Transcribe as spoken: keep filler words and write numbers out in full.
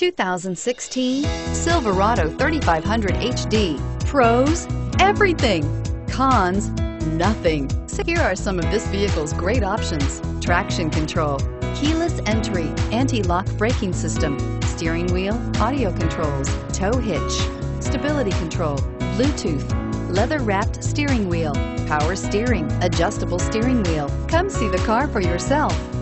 two thousand sixteen Silverado thirty-five hundred H D. Pros, everything. Cons, nothing. So here are some of this vehicle's great options: traction control, keyless entry, anti-lock braking system, steering wheel audio controls, tow hitch, stability control, Bluetooth, leather-wrapped steering wheel, power steering, adjustable steering wheel. Come see the car for yourself.